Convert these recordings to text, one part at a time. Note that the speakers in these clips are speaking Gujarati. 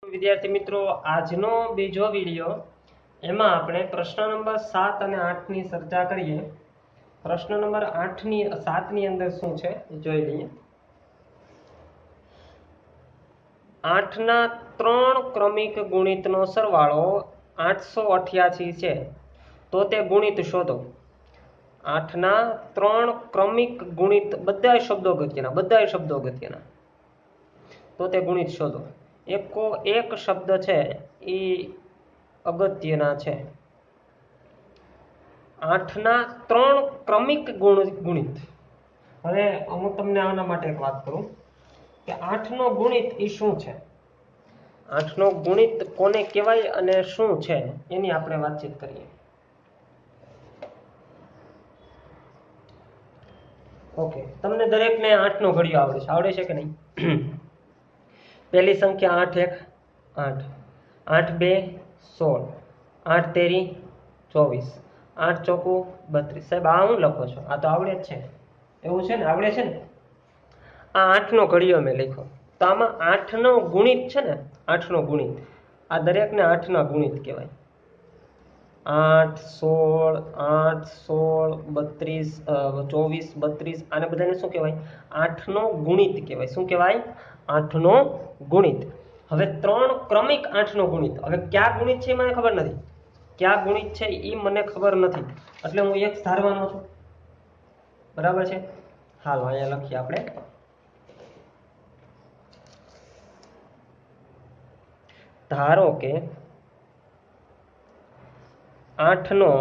વિદ્યાર્થી મિત્રો, આજનો બીજો વિડિયો એમાં આપણે પ્રશ્ન નંબર 7 અને 8 ની ચર્ચા કરીએ। પ્રશ્ન નંબર 8 ની 7 ની અંદર શું છે જોઈ લઈએ। 8 ના 3 ક્રમિક ગુણિતનો સરવાળો 888 છે, તો તે ગુણિત શોધો। 8 ના 3 ક્રમિક ગુણિત બધા શબ્દો અગત્યના તો તે ગુણિત શોધો। એક શબ્દ છે એ અગત્યના છે। 8 ના 3 ક્રમિક ગુણિત। હવે હું તમને આના માટે એક વાત કરું કે 8 નો ગુણિત એ શું છે, 8 નો ગુણિત કોને કહેવાય અને શું છે એની આપણે વાતચીત કરીએ। ઓકે, તમને દરેકને 8 નો ઘડિયો આવડે છે કે નહીં? પહેલી સંખ્યા 8 1 8 8 2 16 8 તેરી 24 8 ચોકુ 32। સાહેબ આ હું લખો છો? આ તો આવડે જ છે, એવું છે ને? આવડે છે ને? આ 8 નો ઘડિયો મેં લખ્યો, તો આમાં 8 નો ગુણિત છે ને, 8 નો ગુણિત, આ દરેકને 8 ના ગુણિત કહેવાય। 8 16 8 16 32 24 32 આને બધાને શું કહેવાય? 8 નો ગુણિત કહેવાય। શું કહેવાય? 8 નો ગુણિત। હવે 3 ક્રમિક 8 નો ગુણિત, હવે ક્યાં ગુણિત છે મને ખબર નથી, ક્યાં ગુણિત છે એ મને ખબર નથી, એટલે હું એક ધારવાનો છું, બરાબર છે? હાલો અહીંયા લખીએ આપણે। ધારો કે 8 નો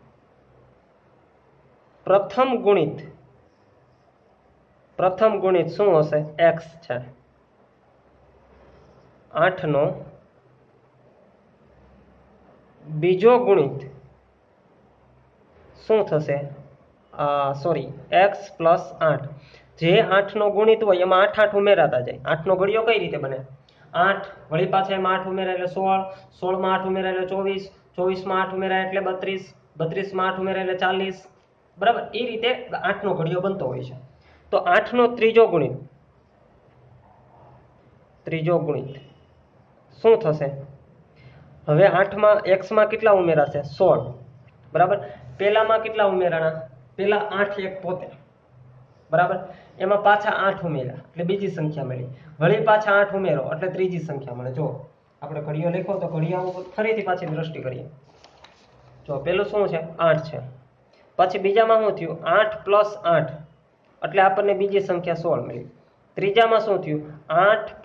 પ્રથમ ગુણિત શું હશે? x છે। 8 નો બીજો ગુણિત શું થશે? Sorry, x + 8। જે 8 નો ગુણિત હોય એમાં 8 8 ઉમેરાતા જાય। 8 નો ઘડિયો કઈ રીતે બને? 8 વળી પાછા એમાં 8 ઉમેરાય એટલે 16 16 માં 8 ઉમેરાય એટલે 24 24 માં 8 ઉમેરાય એટલે 32 32 માં 8 ઉમેરાય એટલે 40, બરાબર? એ રીતે 8 નો ઘડિયો બનતો હોય છે। તો 8 નો ત્રીજો ગુણિત શું થશે? હવે 8 માં x માં કેટલા ઉમેરાશે? 16, બરાબર? પેલામાં કેટલા ઉમેરાણા? પેલા 8 1 પોતે, બરાબર? એમાં પાછા 8 ઉમેર્યા એટલે બીજી સંખ્યા મળી, વળી પાછા 8 ઉમેરો એટલે ત્રીજી સંખ્યા મળે। જો આપણે ઘડિયો લખ્યો તો ઘડિયા ઉપર ફરીથી પાછી દ્રષ્ટિ કરીએ। જો પેલું શું છે? 8 છે, પછી બીજામાં શું થયું? 8 + 8 એટલે આપણને બીજી સંખ્યા 16 મળી। ત્રીજામાં શું થયું? 8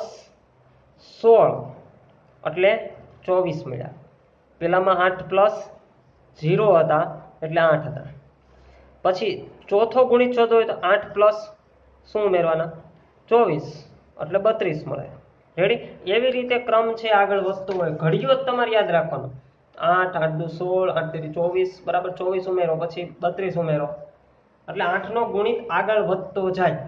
+ 16 એટલે 24 મળ્યા। પેલામાં 8 + 0 હતા એટલે 8 હતા। પછી ચોથો ગુણિત શોધવો હોય તો 8 + શું ઉમેરવાના? 24 એટલે 32 મળે। રેડી? એવી રીતે ક્રમ છે આગળ વધતો હોય, ઘડિયો જ તમારે યાદ રાખવાનો। 8 8 2 16 8 3 24, બરાબર? 24 ઉમેરો પછી 32 ઉમેરો એટલે 8 નો ગુણિત આગળ વધતો જાય।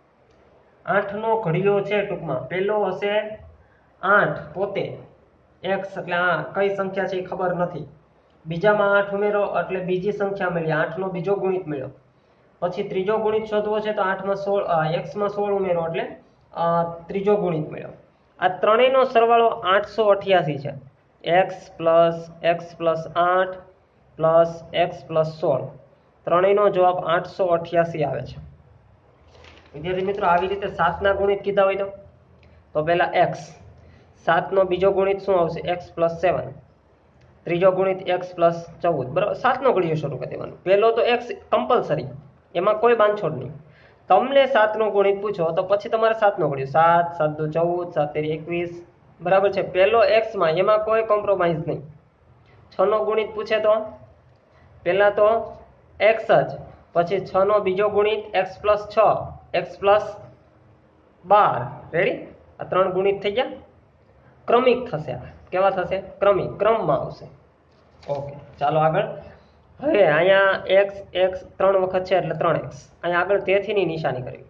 8 નો ઘડિયો છે ટૂંકમાં પેલો હશે 8 પોતે, x એટલે આ કઈ સંખ્યા છે એ ખબર નથી, બીજામાં 8 ઉમેરો એટલે બીજી સંખ્યા મળી, 8 નો બીજો ગુણિત મળ્યો। પછી ત્રીજો ગુણિત શોધવો છે તો 8 માં 16 x માં 16 ઉમેરો એટલે ત્રીજો ગુણિત મળ્યો। આ ત્રણેયનો સરવાળો 888 છે। x + x + 8 + x + 16, ત્રણેયનો જવાબ 888 આવે છે। વિદ્યાર્થી મિત્રો, આવી રીતે 7 ના ગુણિત કીધા હોય તો પહેલા x, 7 નો બીજો ગુણિત શું આવશે? x + 7, ત્રીજો ગુણિત x + 14, બરાબર? 7 નો ઘડિયો શરૂ કરી દેવાનો। પહેલો તો x કમ્પલસરી, એમાં કોઈ બાંધછોડ નહીં। તમને 7 નો ગુણિત પૂછો તો પછી તમારે 7 નો ઘડિયો 7 7 2 14 7 તેરી 21, બરાબર છે? પહેલો x માં એમાં કોઈ કોમ્પ્રોમાઇઝ નહીં। 6 નો ગુણિત પૂછે તો પહેલા તો x જ, પછી 6 નો બીજો ગુણિત x + 6 x + 12, રેડી? આ ત્રણ ગુણિત થઈ ગયા, ક્રમિક થશે। આ કેવા થશે? ક્રમિક, ક્રમમાં આવશે। ઓકે, ચાલો આગળ। હવે અહીંયા x x 3 વખત છે એટલે 3x, અહીંયા આગળ તેથીની નિશાની કરવી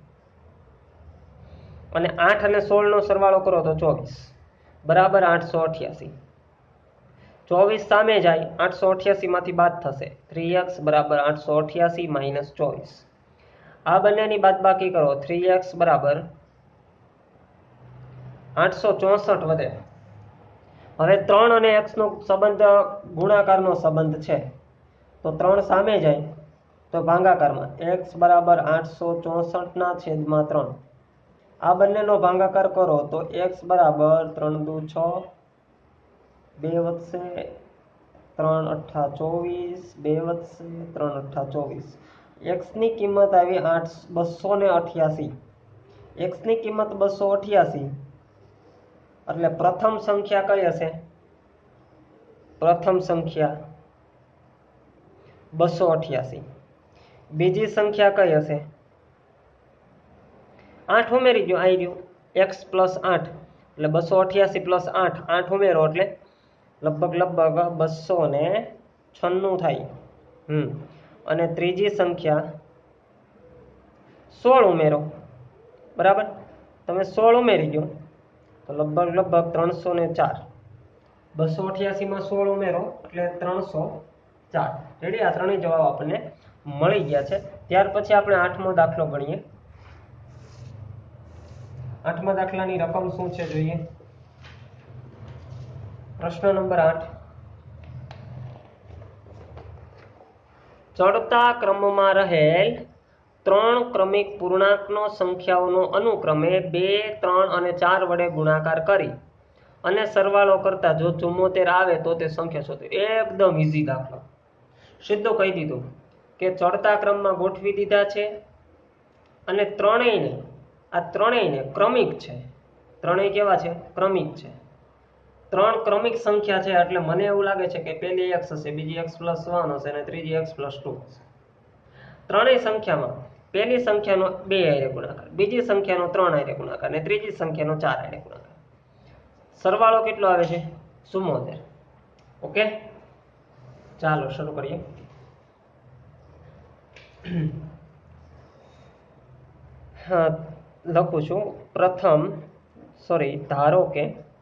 અને 8 અને 16 નો સરવાળો કરો તો 24, બરાબર 888। 24 સામે જાય, 888 માંથી બાદ થશે, 3x બરાબર 888 - 24। આ બંનેની બાદબાકી કરો, 3x બરાબર 864 વધે, હવે 3 અને x નો સંબંધ ગુણાકારનો સંબંધ છે, તો 3 સામે જાય તો ભાગાકારમાં x બરાબર 864/3. આ બંનેનો ભાગાકાર કરો તો x બરાબર 3 દુ 6, 2 વધશે 3 અઠ્ઠા 24, 2 વધશે 3 અઠ્ઠા 24. x ની કિંમત આવી 288. x ની કિંમત 288 એટલે પ્રથમ સંખ્યા કઈ હશે? પ્રથમ સંખ્યા 288. બીજી સંખ્યા કઈ હશે? 8 ઉમેરી ગયો, આવી ગયું x પ્લસ 8 એટલે 288 પ્લસ 8, 8 ઉમેરો એટલે લગભગ 296 થાય. અને ત્રીજી સંખ્યા 16 ઉમેરો, બરાબર? તમે 16 ઉમેરી ગયો તો લગભગ 304. 288 માં 16 ઉમેરો એટલે 304. રેડી? આ ત્રણેય જવાબ આપણને મળી ગયા છે. ત્યાર પછી આપણે 8મો દાખલો ગણીએ. 8મા દાખલાની રકમ શું છે જોઈએ. પ્રશ્ન નંબર 8. ચડતા ક્રમમાં રહેલ 3 ક્રમિક પૂર્ણાંકનો સંખ્યાઓનો અનુક્રમે 2, 3 અને 4 વડે ગુણાકાર કરી અને સરવાળો કરતા જો 74 આવે તો તે સંખ્યા શોધો. એકદમ ઈઝી દાખલો. સીધું કહી દીધું કે ચડતા ક્રમમાં ગોઠવી દીધા છે અને ત્રણેયને ક્રમિક છે. ત્રણેય કેવા છે? ક્રમિક છે. 3 ક્રમિક સંખ્યા છે એટલે મને એવું લાગે છે કે પહેલી x હશે, બીજી x + 1 હશે અને ત્રીજી x + 2 હશે. ત્રણેય સંખ્યામાં પહેલી સંખ્યાનો 2 હારે ગુણાકાર, બીજી સંખ્યાનો 3 હારે ગુણાકાર અને ત્રીજી સંખ્યાનો 4 હારે ગુણાકાર. સરવાળો કેટલો આવે છે? 74. ઓકે, ચાલો શરૂ કરીએ. હા, લખું છું. ધારો કે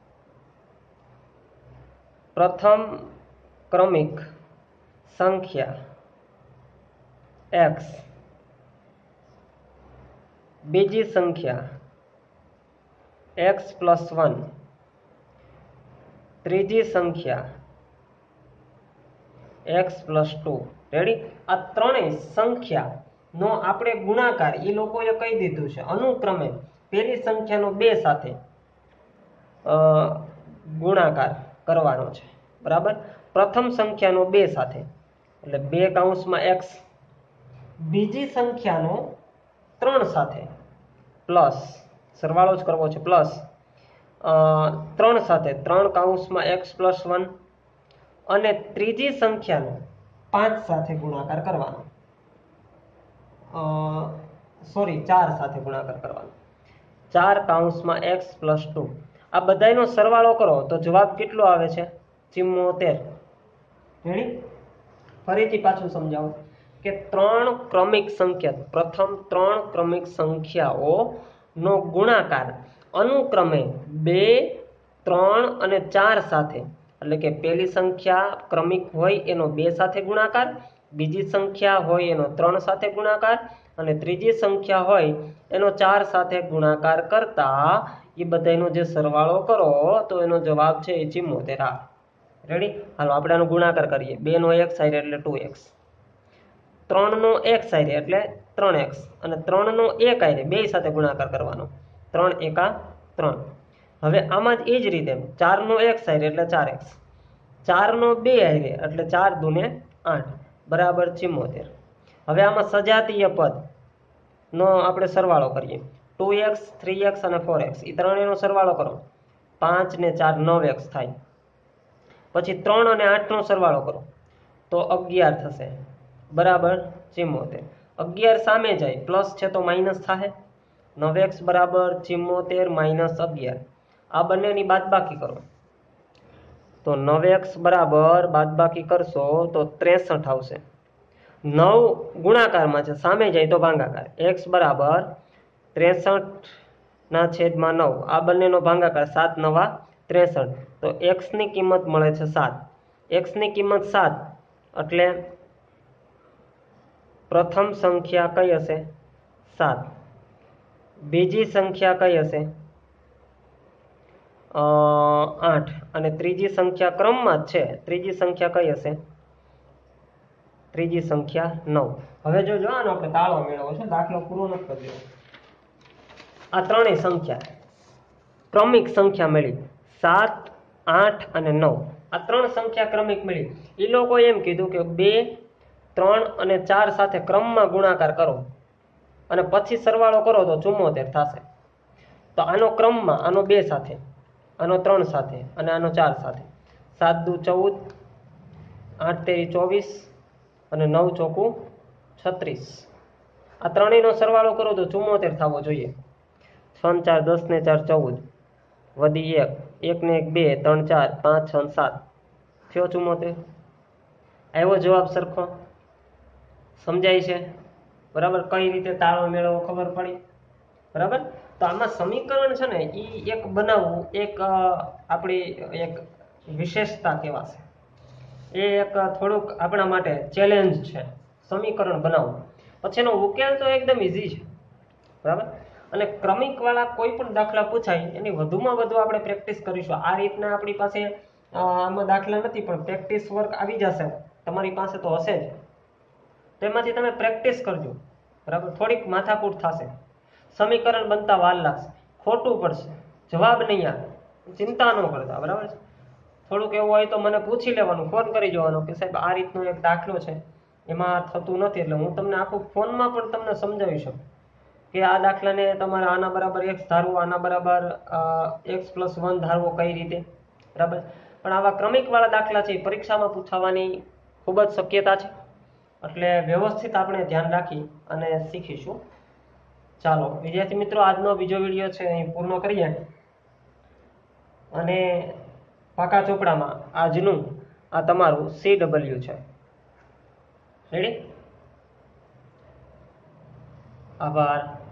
પ્રથમ ક્રમિક સંખ્યા x, બીજી સંખ્યા x + 1, ત્રીજી સંખ્યા x + 2. રેડી? આ ત્રણેય સંખ્યાનો આપણે ગુણાકાર એ લોકોએ કહી દીધું છે અનુક્રમે પહેલી સંખ્યાનો 2 સાથે ગુણાકાર કરવાનો છે, બરાબર? પ્રથમ સંખ્યાનો 2 સાથે એટલે 2 કૌંસમાં x, બીજી સંખ્યાનો 3 સાથે પ્લસ, સરવાળો જ કરવો છે, પ્લસ 3 સાથે 3 કૌંસમાં x + 1 અને ત્રીજી સંખ્યાનો 5 સાથે ગુણાકાર કરવાનો. 4 સાથે ગુણાકાર કરવાનો. 4 કૌંસમાં x + 2. આ બધાયનો સરવાળો કરો તો જવાબ કેટલો આવે છે? 74. રેડી? ફરીથી પાછું સમજાવું કે 3 ક્રમિક સંખ્યા, પ્રથમ 3 ક્રમિક સંખ્યાઓનો ગુણાકાર અનુક્રમે 2, 3 અને 4 સાથે, એટલે કે પહેલી સંખ્યા ક્રમિક હોય એનો 2 સાથે ગુણાકાર, બીજી સંખ્યા હોય એનો 3 સાથે ગુણાકાર અને ત્રીજી સંખ્યા હોય એનો 4 સાથે ગુણાકાર કરતા એ બધાનો જે સરવાળો કરો તો એનો જવાબ છે 74. રેડી? હાલો આપણે આનો ગુણાકાર કરીએ. 2 નો 1 હારે એટલે 2x, 3 નો 1 હારે એટલે 3x અને 3 નો 1 હારે બે સાથે ગુણાકાર કરવાનો. 3 એકા 3. હવે આમાં જ એ જ રીતે 4 નો 1 હારે એટલે 4x, 4 નો 2 હારે એટલે 4 દુને 8 બરાબર 74. હવે આમાં સજાતીય પદ નો આપણે સરવાળો કરીએ. 2x, 3x અને 4x એ ત્રણેયનો સરવાળો કરો. 5 ને 4 9x થાય. પછી 3 અને 8 નો સરવાળો કરો તો 11 થશે, બરાબર 74. 11 સામે જાય, પ્લસ છે તો માઇનસ થાય. 9x બરાબર 74 - 11. આ બંનેની બાદબાકી કરો તો 9x બરાબર બાદબાકી કરશો તો 63 આવશે. 9 ગુણાકારમાં છે, સામે જાય તો ભાગાકાર. x બરાબર 63/9. આ બંનેનો ભાગાકાર 7 × 9 = 63. તો x ની કિંમત મળે છે 7. x ની કિંમત 7 એટલે પ્રથમ સંખ્યા કઈ હશે? 7. બીજી સંખ્યા કઈ હશે? 8 અને ત્રીજી સંખ્યા ક્રમમાં જ છે. ત્રીજી સંખ્યા કઈ હશે? ત્રીજી સંખ્યા 9. હવે જો આનો આપણે તાળો મેળવો છે, દાખલો પૂરો નથી કર્યો. આ ત્રણેય સંખ્યા ક્રમિક સંખ્યા મળી, 7, 8 અને 9. આ ત્રણ સંખ્યા ક્રમિક મળી. એ લોકો એમ કીધું કે 2, 3 અને 4 સાથે ક્રમમાં ગુણાકાર કરો અને પછી સરવાળો કરો તો 74 થશે. તો આનો ક્રમમાં, આનો 2 સાથે, આનો 3 સાથે અને આનો 4 સાથે. 7 દુ 14, 8 તેરી 24 અને 9 ચોકું 36. આ ત્રણેયનો સરવાળો કરો તો 74 થવો જોઈએ. 6 4 10 ને 4 14 વધી 1, 1 ને 1 2, 3 4, 5 6 7 થયો 74. આવ્યો જવાબ સરખો? સમજાય છે? બરાબર? કઈ રીતે તાળો મેળવવો ખબર પડી? બરાબર? તો આમાં સમીકરણ છે ને એ એક બનાવવું એક આપણી એક વિશેષતા કહેવાશે. એ એક થોડુંક આપણા માટે ચેલેન્જ છે, સમીકરણ બનાવવું. પછી એનો ઉકેલ તો એકદમ ઇઝી છે. બરાબર? અને ક્રમિક વાળા કોઈ પણ દાખલા પૂછાય એની વધુમાં વધુ આપણે પ્રેક્ટિસ કરીશું. આ રીતના આપણી પાસે આમાં દાખલા નથી, પણ પ્રેક્ટિસ વર્ક આવી જશે તમારી પાસે તો હશે જ. તેમાંથી તમે પ્રેક્ટિસ કરજો. બરાબર? થોડીક માથાકૂટ થશે, સમીકરણ બનતા વાર લાગશે, ખોટું પડશે, જવાબ નહીં આવે, ચિંતા ન કરતા. બરાબર છે? થોડુંક એવું હોય તો મને પૂછી લેવાનું, ફોન કરી જવાનો કે સાહેબ આ રીતનો એક દાખલો છે, એમાં થતું નથી. એટલે હું તમને આખું ફોનમાં પણ તમને સમજાવી શકું કે આ દાખલાને તમારે આના બરાબર x ધારવો, આના બરાબર x+1 ધારવો, કઈ રીતે. બરાબર? પણ આવા ક્રમિકવાળા દાખલા છે એ પરીક્ષામાં પૂછાવાની ખૂબ જ શક્યતા છે. એટલે વ્યવસ્થિત આપણે ધ્યાન રાખી અને શીખીશું. ચાલો વિદ્યાર્થી મિત્રો, આજનો બીજો વિડીયો છે અહીં પૂર્ણ કરીએ. અને પાકા ચોપડામાં આજનું આ તમારું CW છે. રેડી? આભાર.